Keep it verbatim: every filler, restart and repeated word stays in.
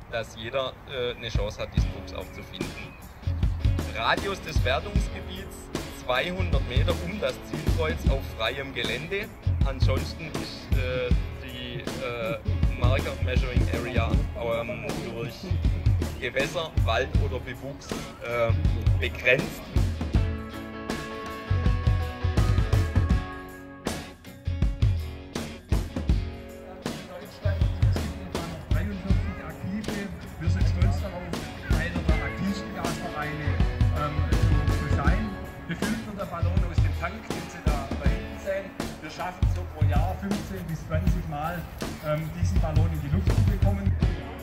dass jeder äh, eine Chance hat, diesen Fuchs auch zu finden. Radius des Wertungsgebiets zweihundert Meter um das Zielkreuz auf freiem Gelände. Ansonsten ist äh, die äh, Marker Measuring Area ähm, durch Gewässer, Wald oder Bewuchs äh, begrenzt. Wir sind stolz darauf, einer der aktivsten Gasvereine ähm, zu, zu sein. Befüllt wird der Ballon aus dem Tank, den Sie da, da hinten sehen. Wir schaffen so pro Jahr fünfzehn bis zwanzig Mal ähm, diesen Ballon in die Luft zu bekommen.